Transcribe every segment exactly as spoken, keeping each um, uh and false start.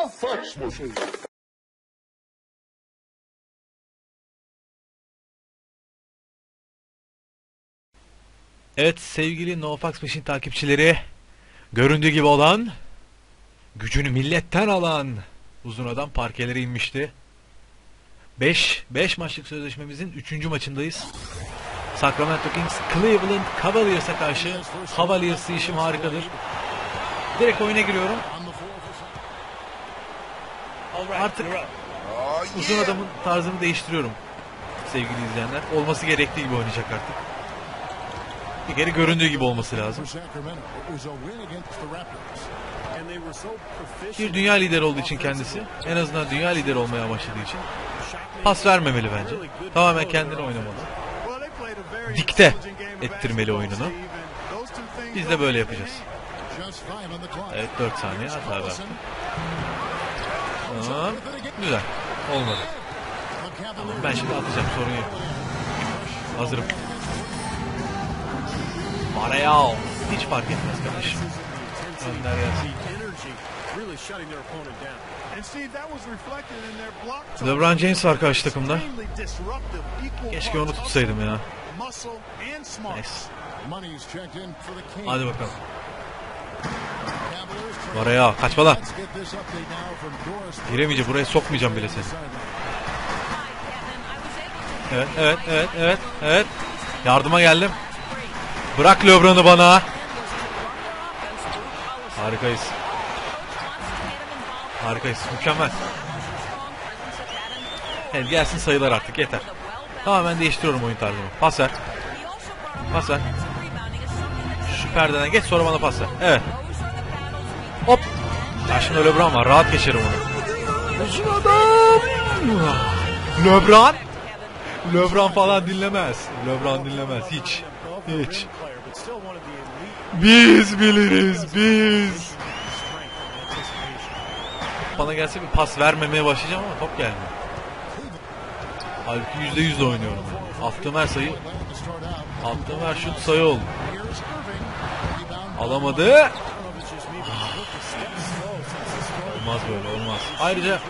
saçma şey. Evet sevgili NoFax Machine takipçileri, göründüğü gibi olan, gücünü milletten alan uzun adam parkelere inmişti. beş beş maçlık sözleşmemizin üçüncü maçındayız. Sacramento Kings Cleveland Cavaliers'a karşı. Cavaliers işim harikadır. Direkt oyuna giriyorum. Artık uzun adamın tarzını değiştiriyorum sevgili izleyenler. Olması gerektiği gibi oynayacak artık. Bir kere göründüğü gibi olması lazım. Bir dünya lideri olduğu için kendisi, en azından dünya lideri olmaya başladığı için pas vermemeli bence. Tamamen kendini oynamalı. Dikte ettirmeli oyununu. Biz de böyle yapacağız. Evet, dört saniye hata verdim. Tamam. Güzel. Olmadı. Tamam, ben şimdi atacağım, sorun yok. Hazırım. Marayao. Hiç fark etmez kardeşim. Önder gelsin. LeBron James var karşı takımda. Keşke onu tutsaydım ya. Nice. Hadi bakalım. Marayao. Kaçma lan. Giremeyeceğim. Buraya sokmayacağım bile seni. Evet, evet, evet, evet, evet. Yardıma geldim. Bırak LeBron'u bana. Harikayız. Harikayız. Mükemmel. Evet, gelsin sayılar artık. Yeter. Tamamen değiştiriyorum oyun tarzımı. Pas ver. Pas ver. Şu perdeden geç, sonra bana pas ver. Evet. Hop. Karşımda LeBron var. Rahat geçerim onu. Uzun adam. LeBron. LeBron falan dinlemez. LeBron dinlemez. Hiç. Hiç. Biz biliriz. Biz. Bana gelse bir pas vermemeye başlayacağım ama top gelmiyor. Halbuki yüzde yüz de oynuyorum. Attığım her sayı, attığım her şut sayı oldu. Alamadı. Olmaz böyle, olmaz. Ayrıca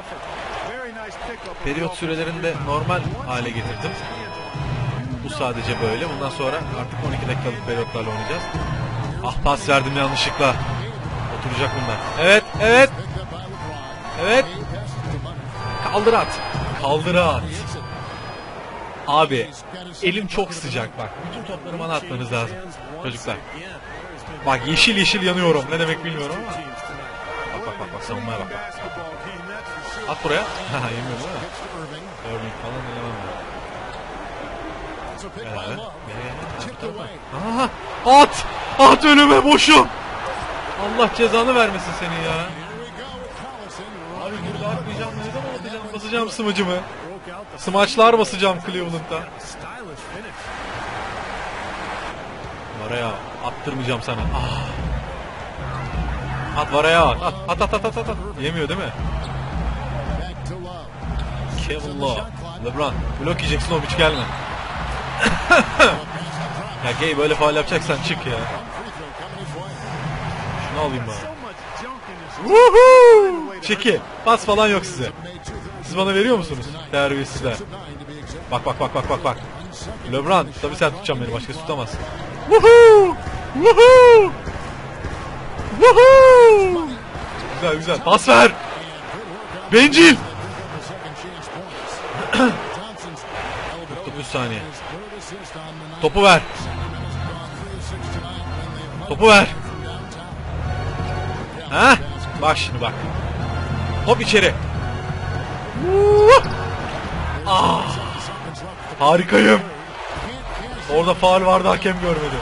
periyot sürelerini de normal hale getirdim. Bu sadece böyle. Bundan sonra artık on iki dakikalık periyotlarla oynayacağız. Ah, pas verdim yanlışlıkla. Oturacak bunlar. Evet, evet. Evet. Kaldır at. Kaldır at. Abi, elim çok sıcak bak. Bütün topları bana atmanız lazım çocuklar. Bak, yeşil yeşil yanıyorum. Ne demek bilmiyorum ama. Bak bak bak, bak savunmaya bak. At buraya. Haha, yemiyorum değil mi? Örnek falan dinlemem ben. Evet. Aha, at! At önüme, boşum! Allah cezanı vermesin seni ya. Abi burada atmayacağım, neden atacağım? Basacağım smacımı. Smaçlar basacağım Cleveland'da. Varaya attırmayacağım sana. Ah. At Varaya at. At at at at at. at. Yemiyor değil mi? Kevin Love. LeBron. Blok yiyeceksin oğlum, hiç gelme. Ya Gay, böyle faul yapacaksan çık ya. Şunu alayım bana. Woohoo! Çeki. Pas falan yok size. Siz bana veriyor musunuz? Terbiyesizler. Bak bak bak bak bak bak. LeBron, tabii sen tutacaksın beni, başkası tutamaz. Woohoo! Woohoo! Woohoo! Güzel güzel. Pas ver. Bencil. dokuz saniye. Topu ver. Topu ver. Ha? Bak şimdi bak. Top içeri. Ah! Harikayım. Orada faul vardı, hakem görmedi.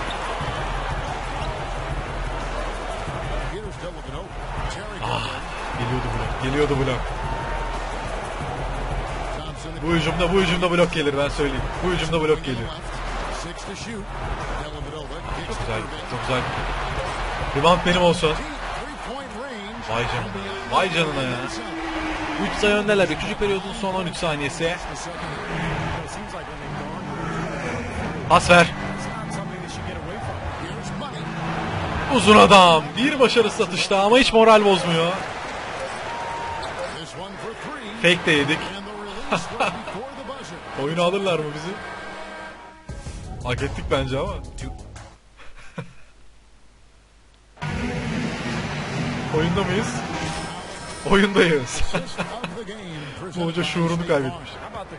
Ah, geliyordu blok. Geliyordu blok. Bu hücumda bu hücumda blok gelir, ben söyleyeyim. Bu hücumda blok gelir. Çok güzel. Çok güzel. Rebound benim olsun. Vay canına. Vay canına ya. üç sayı öndeler. üçüncü periyodun son on üç saniyesi. Pas ver. Uzun adam. Bir başarısız atışta ama hiç moral bozmuyor. Fake de yedik. Oyunu alırlar mı bizi? Hak ettik bence ama. Oyunda mıyız? Oyundayız. Bu hoca şuurunu kaybetmiş.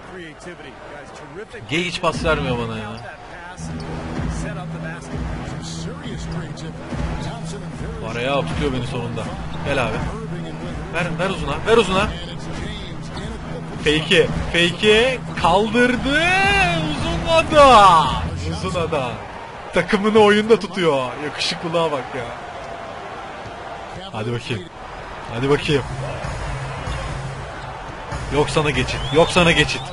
Gay hiç pas vermiyor bana ya. Araya tutuyor beni sonunda. Gel abi. Ver, ver uzuna, ver uzuna. Fake'i, fake'i kaldırdı. Uzunada. Uzunada. Takımını oyunda tutuyor. Yakışıklılığa bak ya. Hadi bakayım. Hadi bakayım. Yok sana geçit. Yok sana geçit.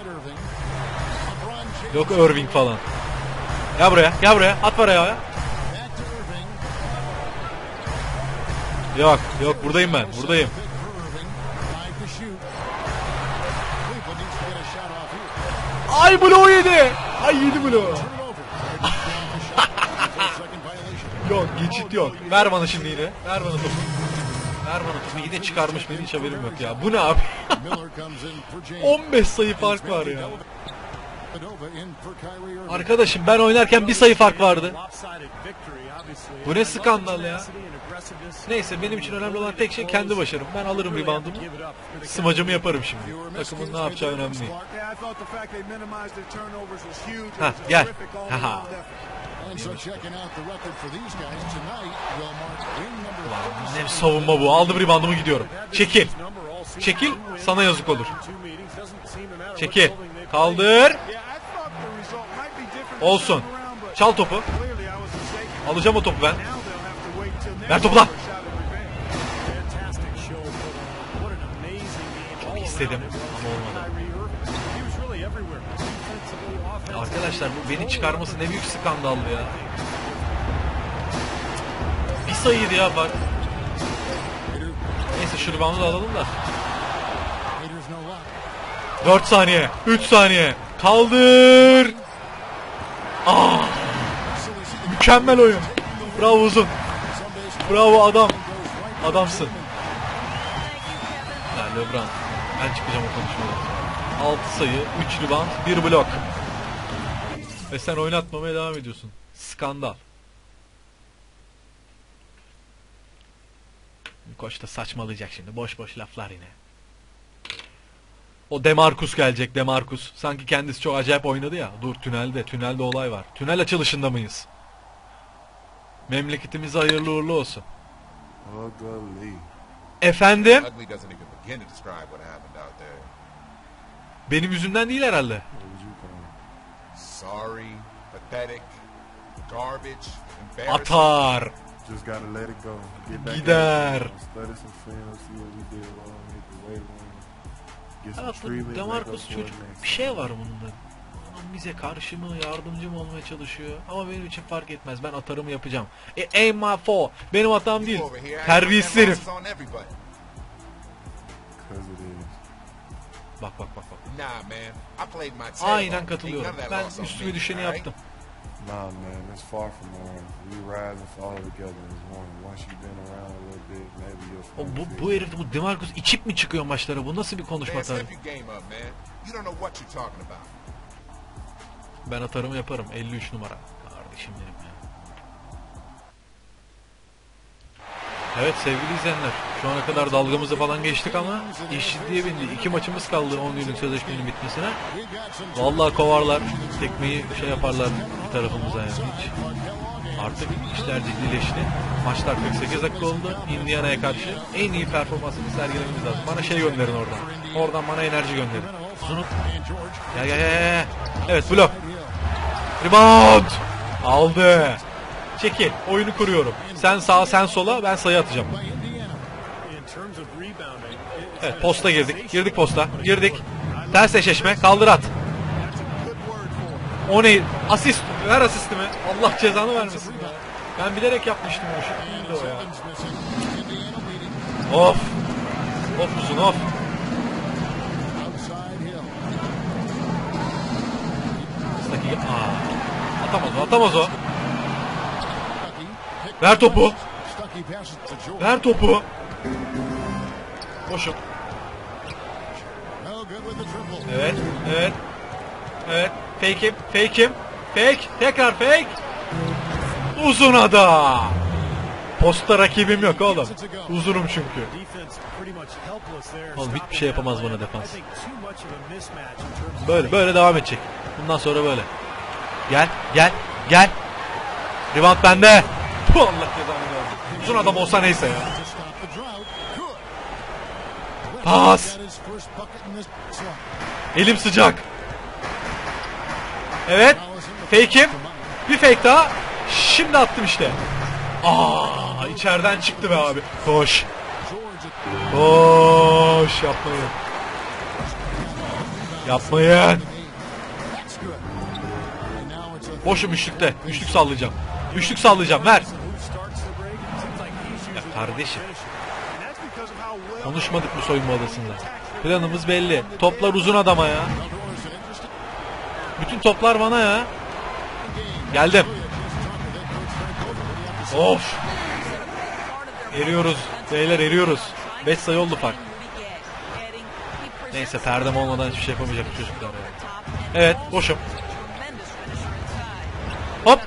Yok Irving falan. Gel buraya. Gel buraya. At paraya ya. Yok. Yok buradayım ben. Buradayım. Ay bloğu yedi. Ay yedi bloğu. Yok geçit yok. Ver bana şimdi yine. Ver bana topu. Ver bana topu. Yine çıkarmış beni, hiç haberim yok ya. Bu ne abi? on beş sayı fark var ya. Arkadaşım ben oynarken bir sayı fark vardı. Bu ne skandal ya. Neyse benim için önemli olan tek şey kendi başarım. Ben alırım reboundumu. Smacımı yaparım şimdi. Takımın ne yapacağı önemli değil. Hah gel. Haha. Ne bir savunma bu. Aldım reboundumu gidiyorum. Çekil. Çekil. Sana yazık olur. Çekil. Kaldır. Olsun. Çal topu. Alacağım o topu ben. Ver topu lan. Çok istedim ama olmadı. Arkadaşlar bu beni çıkarması ne büyük skandaldı ya. Bir sayıydı ya bak. Neyse şu reboundu da alalım da. dört saniye. üç saniye. Kaldır. Ah. Mükemmel oyun. Bravo uzun. Bravo adam. Adamsın. Ya LeBron. Ben çıkacağım o konuşmadan. altı sayı, üç rebound, bir blok. Ve sen oynatmamaya devam ediyorsun. Skandal. Koç da saçmalayacak şimdi. Boş boş laflar yine. O DeMarcus gelecek, DeMarcus. Sanki kendisi çok acayip oynadı ya. Dur tünelde, tünelde olay var. Tünel açılışında mıyız? Memleketimize hayırlı uğurlu olsun. Efendim? Benim yüzümden değil herhalde. Atar. Gider. Evet, bu DeMarcus çocuk bir şey var bunda. Onun bize karşı mı, yardımcı mı olmaya çalışıyor? Ama benim için fark etmez. Ben atarımı yapacağım. E, aim my fall. Benim hatam değil. Terbiyesiz herif. Bak bak bak bak. Aynen katılıyorum. Ben üstüme düşeni yaptım. Nah, man, it's far from over. We rise and fall together as one. Once you've been around a little bit, maybe you'll find. O bu bu herif bu DeMarcus içip mi çıkıyor maçlara? Bu nasıl bir konuşma tarzı? Ben atarımı yaparım. elli üç numara. Kardeşim benim ya. Evet sevgili izleyenler. Şu ana kadar dalgamızı falan geçtik ama iş ciddiye bindi. İki maçımız kaldı on günlük sözleşmenin bitmesine. Vallahi kovarlar. Tekmeyi şey yaparlar bir tarafımıza yani hiç. Artık işler ciddileşti. Maçlar kırk sekiz dakika oldu. Indiana'ya karşı en iyi performansını sergilememiz lazım. Bana şey gönderin oradan. Oradan bana enerji gönderin. Zunut. Gel gel gel. Evet blok. Rebound. Aldı. Çekil. Oyunu kuruyorum. Sen sağa sen sola ben sayı atacağım. Evet posta girdik. Girdik posta. Girdik. Ters eşleşme. Kaldır at. O ne? Asist. Ver asistimi. Allah cezanı vermesin ya. Ben bilerek yapmıştım o şut. O ya. Of. Of uzun of. Aa. Atamaz o. Atamaz o. Ver topu. Ver topu. Koşun. Evet, evet. Evet. Fake'im, fake'im. Fake, tekrar fake. Uzun ada. Posta rakibim yok oğlum. Uzunum çünkü. Oğlum hiçbir şey yapamaz bana defans. Böyle böyle devam edecek. Bundan sonra böyle. Gel, gel, gel. Rebound bende. Puh, Allah cezanı versin. Uzun adam olsa neyse ya. Pas. Elim sıcak. Evet. Fake'im. Bir fake daha. Şimdi attım işte. Aa, içeriden çıktı be abi. Koş. Koş. Yapmayın. Yapmayın. Boşum üçlükte. Üçlük sallayacağım. Üçlük sallayacağım. Ver. Ya kardeşim. Konuşmadık mı soyunma odasında? Planımız belli. Toplar uzun adama ya. Bütün toplar bana ya. Geldim. Of. Eriyoruz. Beyler eriyoruz. beş sayı oldu fark. Neyse perdem olmadan hiçbir şey yapamayacak çocuklar ya. Evet boşum. Hop.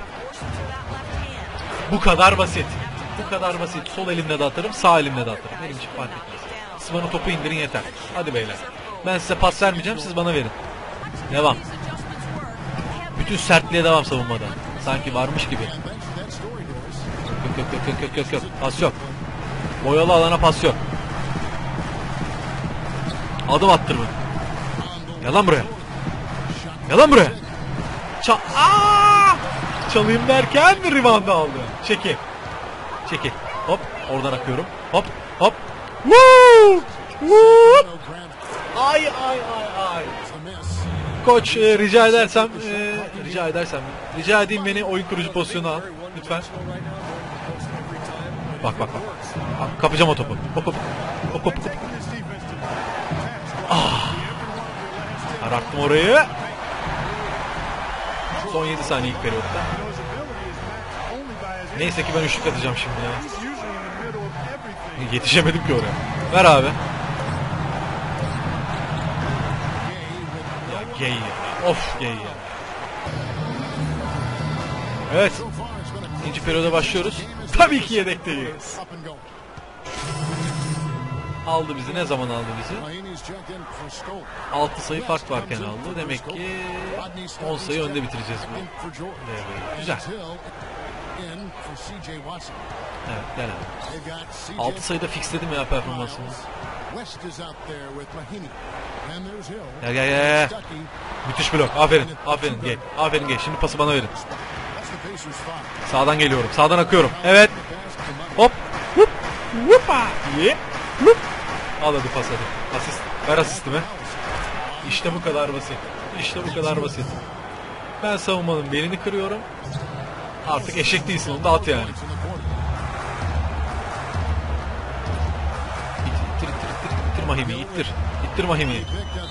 Bu kadar basit. Bu kadar basit. Sol elimle de atarım, sağ elimle de atarım. Benim için fark etmez. Siz bana topu indirin yeter. Hadi beyler. Ben size pas vermeyeceğim, siz bana verin. Devam. Bütün sertliğe devam savunmada. Sanki varmış gibi. Yok yok yok yok yok yok yok. Pas yok. Boyalı alana pas yok. Adım attırma. Gel lan buraya. Gel lan buraya. Ça Aa! Çalayım derken bir rebound aldı. Çekil. Çekil. Hop. Oradan akıyorum. Hop. Hop. Woo! Woo! Ay ay ay ay. Koç e, rica edersem e, rica edersem rica edeyim beni oyun kurucu pozisyonu al lütfen. Bak bak bak. Bak kapacağım o topu. Hop hop. Hop hop hop. Ah. Arattım orayı. Son yedi saniye ilk periyotta. Neyse ki ben üçlük atacağım şimdi ya. Yetişemedim ki oraya. Ver abi. Ya gay ya. Of gay ya. Evet. İkinci periyoda başlıyoruz. Tabii ki yedekteyiz. Aldı bizi. Ne zaman aldı bizi? altı sayı fark varken aldı. Demek ki on sayı önde bitireceğiz bu devreyi. Güzel. Evet gel abi. altı sayıda fixledim ya performansını. Gel gel gel. Müthiş blok. Aferin. Aferin gel. Aferin gel. Şimdi pası bana verin. Sağdan geliyorum. Sağdan akıyorum. Evet. Hop. Hop. Hoppa. Ye. Hop. Al hadi pas hadi. Asist. Ver asistimi. İşte bu kadar basit. İşte bu kadar basit. Ben savunmanın belini kırıyorum. Artık eşek değilsin, onu da at yani. İttir, ittir, ittir, ittir, ittir Mahimi'yi, ittir. İttir Mahimi'yi.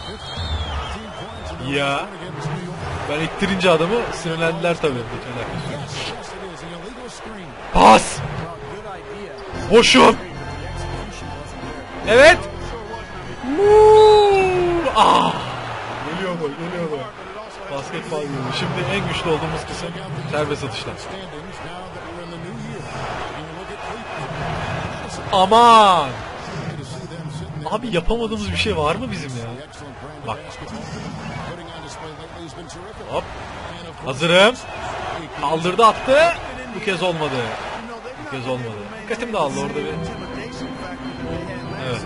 Ya. Ben ittirince adamı sinirlendiler tabii. Pas! Boşum! Evet! Ah! Geliyor gol, geliyor gol. Basketbol gibi. Şimdi en güçlü olduğumuz kısım serbest atışlar. Aman! Abi yapamadığımız bir şey var mı bizim ya? Bak. Hop. Hazırım. Kaldırdı attı. Bu kez olmadı. Bu kez olmadı. Dikkatim dağıldı orada bir. Evet.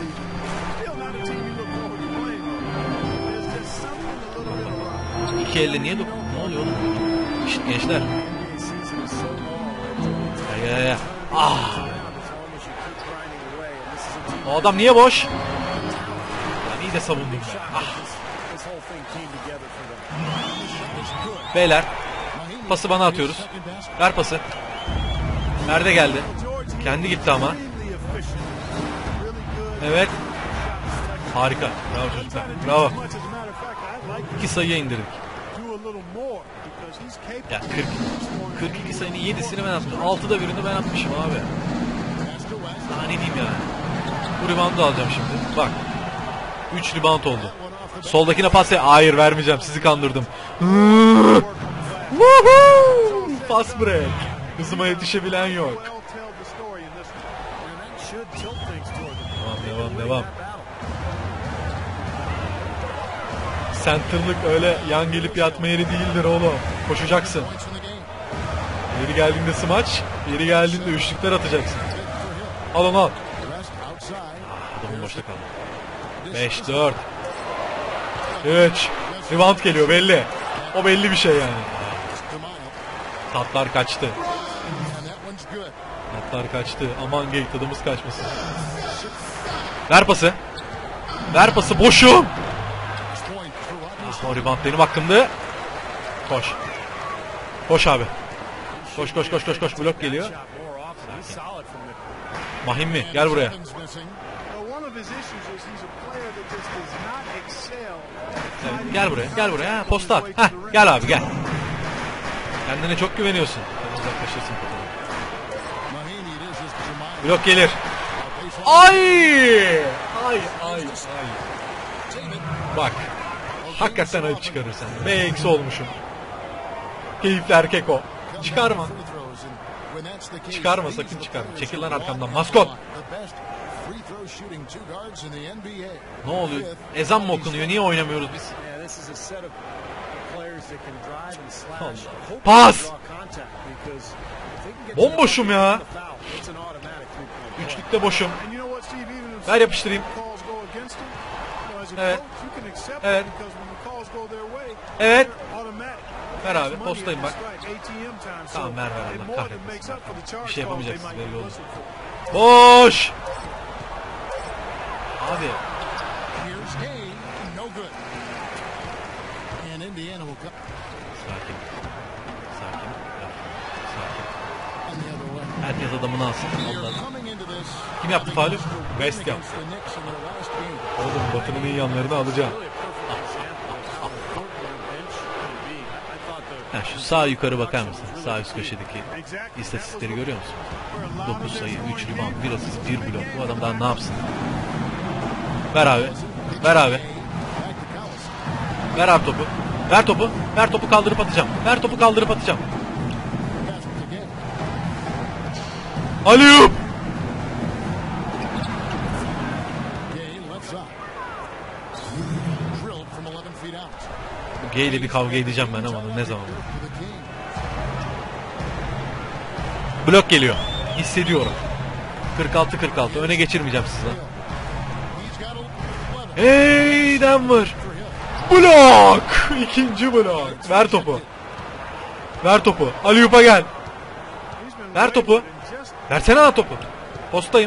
İki elle niye dokun? Ne oluyor oğlum? Şşt gençler. Ya ya ya. Ah. O adam niye boş? Ben iyi de savundum ben. Ah. Beyler. Pası bana atıyoruz. Ver pası. Nerede geldi? Kendi gitti ama. Evet. Harika. Bravo çocuklar. Bravo. İki sayıya indirdik. Ya kırk, kırk iki sayının yedisini ben atmışım. altıda birini ben atmışım abi. Daha ne diyeyim yani. Bu reboundu alacağım şimdi. Bak. üç rebound oldu. Soldakine pas ver. Hayır, vermeyeceğim. Sizi kandırdım. Pas break. Hızıma yetişebilen yok. Devam devam devam. Center'lık öyle yan gelip yatma yeri değildir oğlum. Koşacaksın. Yeri geldiğinde smaç, yeri geldiğinde üçlükler atacaksın. Al onu al. Adamın boşta kaldı. beş dört üç Rebound geliyor belli. O belli bir şey yani. Tatlar kaçtı. Tatlar kaçtı. Aman gey, tadımız kaçmasın. Ver pası. Ver pası, boşum. Ah, o rebound benim hakkımdı. Koş. Koş abi. Koş koş koş koş koş. Blok geliyor. Mahim mi? Gel buraya. Evet, gel buraya. Gel buraya. Ha, posta at. Heh, gel abi gel. Kendine çok güveniyorsun. Uzaklaşırsın. Blok gelir. Ay! Ay ay ay. Bak. Hakikaten ayıp çıkarırsan. B eksi olmuşum. Keyifli erkek o. Çıkarma. Çıkarma, sakın çıkarma. Çekil lan arkamdan maskot. Ne oluyor? Ezan mı okunuyor? Niye oynamıyoruz biz? Allah. Pas! Bomboşum ya. Üçlükte boşum. Ver yapıştırayım. Evet. Evet. Evet. Ver abi, postayım bak. Tamam, ver ver, Allah kahretmesin. Bir şey yapamayacaksın belli oldu. Boş! Abi. Sakin. Sakin. Sakin. Herkes adamını alsın. Allah. Kim yaptı faulü? West yaptı. Oğlum, Batı'nın iyi yanlarını alacağım. Ha, şu sağ yukarı bakar mısın? Sağ üst köşedeki istatistikleri görüyor musun? dokuz sayı, üç rebound, bir asist, bir blok. Bu adam daha ne yapsın? Ver abi. Ver abi. Ver abi topu. Ver topu. Ver topu, kaldırıp atacağım. Ver topu, kaldırıp atacağım. Aliyup! Bu Gay ile bir kavga edeceğim ben ama ne zaman? Blok geliyor. Hissediyorum. kırk altı kırk altı. Öne geçirmeyeceğim sizi. Hey Denver! Blok! İkinci blok. Ver topu. Ver topu. Aliyup'a gel. Ver topu. Versene lan topu. Postayım.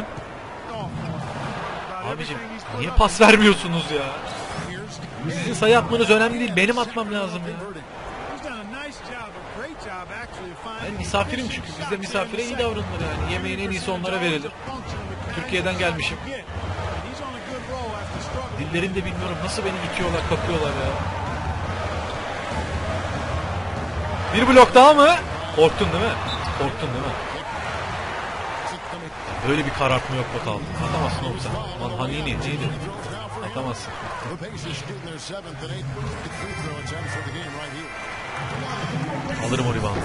Abicim niye pas vermiyorsunuz ya? Sizin sayı atmanız önemli değil. Benim atmam lazım ya. Ben misafirim çünkü. Bizde misafire iyi davranılır yani. Yemeğin en iyisi onlara verilir. Türkiye'den gelmişim. Dillerini de bilmiyorum. Nasıl beni itiyorlar, kapıyorlar ya. Bir blok daha mı? Korktun değil mi? Korktun değil mi? Böyle bir karartma yok bak altında. Atamazsın oğlum sen. Lan Hanini neydi? Atamazsın. Alırım o reboundu.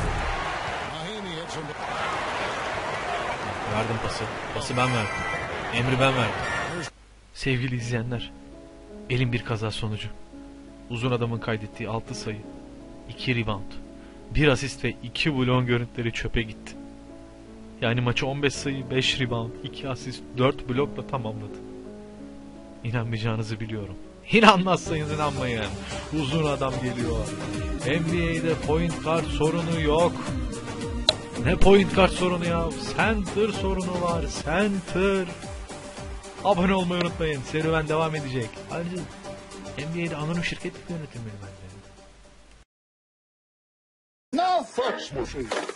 Verdim pası. Pası ben verdim. Emri ben verdim. Sevgili izleyenler, elin bir kaza sonucu. Uzun adamın kaydettiği altı sayı, iki rebound, bir asist ve iki bloğun görüntüleri çöpe gitti. Yani maçı on beş sayı, beş rebound, iki asist, dört blokla tamamladı. İnanmayacağınızı biliyorum. İnanmazsanız inanmayın. Uzun adam geliyor. N B A'de point guard sorunu yok. Ne point guard sorunu ya? Center sorunu var. Center. Abone olmayı unutmayın. Serüven devam edecek. Ayrıca N B A'de anonim şirket yönetimleri bence. Now, folks,